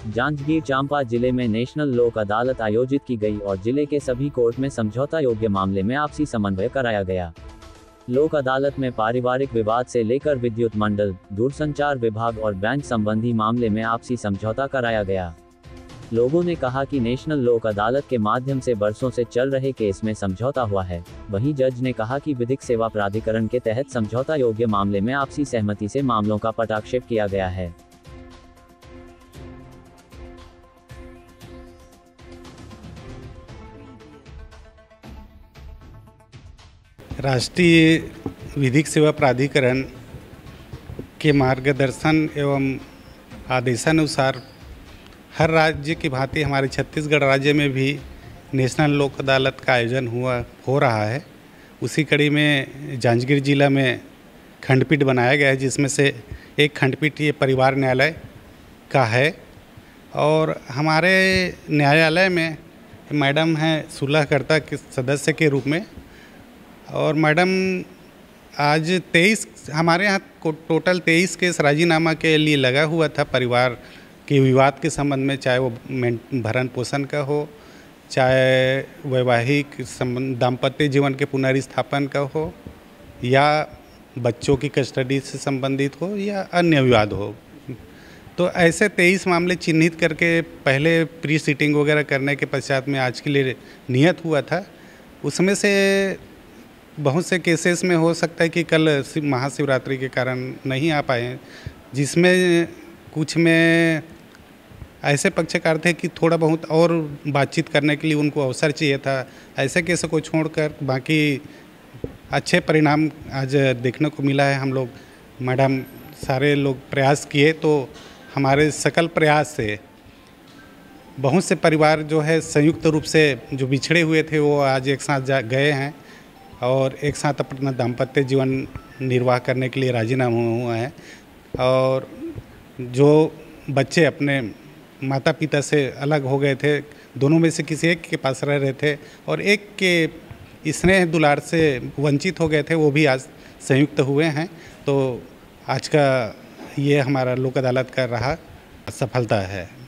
जांजगीर चांपा जिले में नेशनल लोक अदालत आयोजित की गई और जिले के सभी कोर्ट में समझौता योग्य मामले में आपसी समन्वय कराया गया। लोक अदालत में पारिवारिक विवाद से लेकर विद्युत मंडल, दूरसंचार विभाग और बैंक संबंधी मामले में आपसी समझौता कराया गया। लोगों ने कहा कि नेशनल लोक अदालत के माध्यम से बरसों से चल रहे केस में समझौता हुआ है। वहीं जज ने कहा कि विधिक सेवा प्राधिकरण के तहत समझौता योग्य मामले में आपसी सहमति से मामलों का पटाक्षेप किया गया है। राष्ट्रीय विधिक सेवा प्राधिकरण के मार्गदर्शन एवं आदेशानुसार हर राज्य की भांति हमारे छत्तीसगढ़ राज्य में भी नेशनल लोक अदालत का आयोजन हो रहा है। उसी कड़ी में जांजगीर जिला में खंडपीठ बनाया गया है, जिसमें से एक खंडपीठ ये परिवार न्यायालय का है। और हमारे न्यायालय में मैडम हैं सुलहकर्ता के सदस्य के रूप में। और मैडम आज 23 हमारे यहाँ टोटल 23 केस राजीनामा के लिए लगा हुआ था परिवार के विवाद के संबंध में, चाहे वो भरण पोषण का हो, चाहे वैवाहिक संबंध दाम्पत्य जीवन के पुनर्स्थापन का हो, या बच्चों की कस्टडी से संबंधित हो, या अन्य विवाद हो। तो ऐसे 23 मामले चिन्हित करके पहले प्री सीटिंग वगैरह करने के पश्चात में आज के लिए नियत हुआ था। उसमें से बहुत से केसेस में हो सकता है कि कल महाशिवरात्रि के कारण नहीं आ पाए, जिसमें कुछ में ऐसे पक्षकार थे कि थोड़ा बहुत और बातचीत करने के लिए उनको अवसर चाहिए था। ऐसे केस को छोड़कर बाकी अच्छे परिणाम आज देखने को मिला है। हम लोग मैडम सारे लोग प्रयास किए, तो हमारे सकल प्रयास से बहुत से परिवार जो है संयुक्त रूप से जो बिछड़े हुए थे वो आज एक साथ गए हैं और एक साथ अपना दाम्पत्य जीवन निर्वाह करने के लिए राजीनामा हुआ है। और जो बच्चे अपने माता पिता से अलग हो गए थे, दोनों में से किसी एक के पास रह रहे थे और एक के स्नेह दुलार से वंचित हो गए थे, वो भी आज संयुक्त हुए हैं। तो आज का ये हमारा लोक अदालत का रहा सफलता है।